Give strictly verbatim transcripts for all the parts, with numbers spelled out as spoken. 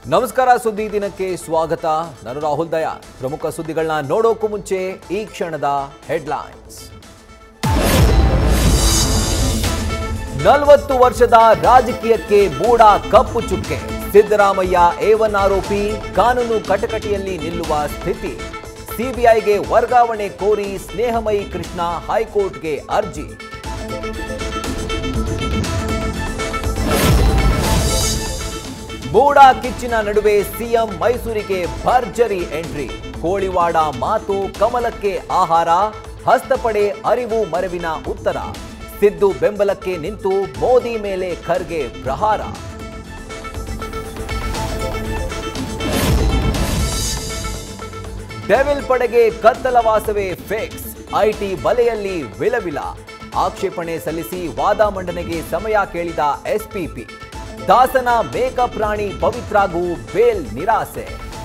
ನಮಸ್ಕಾರ ಸುದ್ದಿ ದಿನಕ್ಕೆ ಸ್ವಾಗತ. ನಾನು ರಾಹುಲ್ ದಯಾ. ಪ್ರಮುಖ ಸುದ್ದಿಗಳನ್ನ ನೋಡೋಕ್ಕೂ ಮುಂಚೆ ಈ ಕ್ಷಣದ ಹೆಡ್ಲೈನ್ಸ್. ನಲವತ್ತು ವರ್ಷದ ರಾಜಕೀಯಕ್ಕೆ ಮೂಡ ಕಪ್ಪು ಚುಕ್ಕೆ. ಸಿದ್ದರಾಮಯ್ಯ ಏವನ್ ಆರೋಪಿ, ಕಾನೂನು ಕಟಕಟಿಯಲ್ಲಿ ನಿಲ್ಲುವ ಸ್ಥಿತಿ. ಸಿಬಿಐಗೆ ವರ್ಗಾವಣೆ ಕೋರಿ ಸ್ನೇಹಮಯಿ ಕೃಷ್ಣ ಹೈಕೋರ್ಟ್ಗೆ ಅರ್ಜಿ. ಮೂಡ ಕಿಚ್ಚಿನ ನಡುವೆ ಸಿಎಂ ಮೈಸೂರಿಗೆ ಭರ್ಜರಿ ಎಂಟ್ರಿ. ಕೋಳಿವಾಡ ಮಾತು ಕಮಲಕ್ಕೆ ಆಹಾರ, ಹಸ್ತಪಡೆ ಅರಿವು ಮರೆವಿನ ಉತ್ತರ. ಸಿದ್ದು ಬೆಂಬಲಕ್ಕೆ ನಿಂತು ಮೋದಿ ಮೇಲೆ ಖರ್ಗೆ ಪ್ರಹಾರ. ಡೆವಿಲ್ ಪಡೆಗೆ ಕತ್ತಲವಾಸವೇ ಫಿಕ್ಸ್. ಐಟಿ ಬಲೆಯಲ್ಲಿ ವಿಲವಿಲ. ಆಕ್ಷೇಪಣೆ ಸಲ್ಲಿಸಿ ವಾದ ಮಂಡನೆಗೆ ಸಮಯ ಕೇಳಿದ ಎಸ್ಪಿಪಿ. ದಾಸನ ಮೇಕ ಪ್ರಾಣಿ ಪವಿತ್ರಾಗೂ ಬೇಲ್ ನಿರಾಸೆ.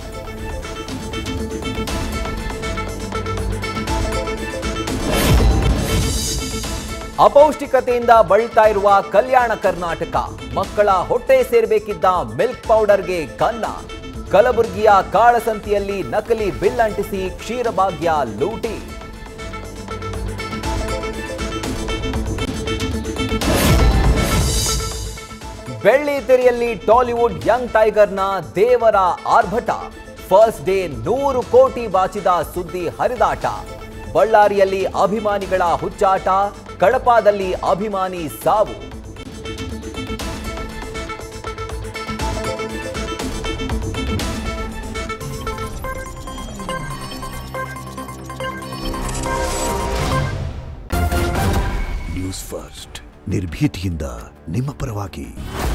ಅಪೌಷ್ಟಿಕತೆಯಿಂದ ಬಳಲ್ತಾ ಇರುವ ಕಲ್ಯಾಣ ಕರ್ನಾಟಕ. ಮಕ್ಕಳ ಹೊಟ್ಟೆ ಸೇರಬೇಕಿದ್ದ ಮಿಲ್ಕ್ ಪೌಡರ್ಗೆ ಕನ್ನ. ಕಲಬುರಗಿಯ ಕಾಳಸಂತಿಯಲ್ಲಿ ನಕಲಿ ಬಿಲ್ ಅಂಟಿಸಿ ಕ್ಷೀರಭಾಗ್ಯ ಲೂಟಿ. ಬೆಳ್ಳಿ ತೆರೆಯಲ್ಲಿ ಟಾಲಿವುಡ್ ಯಂಗ್ ಟೈಗರ್ನ ದೇವರ ಆರ್ಭಟ. ಫಸ್ಟ್ ಡೇ ನೂರು ಕೋಟಿ ಬಾಚಿದ ಸುದ್ದಿ ಹರಿದಾಟ. ಬಳ್ಳಾರಿಯಲ್ಲಿ ಅಭಿಮಾನಿಗಳ ಹುಚ್ಚಾಟ, ಕಡಪದಲ್ಲಿ ಅಭಿಮಾನಿ ಸಾವು. ನ್ಯೂಸ್ ಫಸ್ಟ್, ನಿರ್ಭೀತಿಯಿಂದ ನಿಮ್ಮ ಪರವಾಗಿ.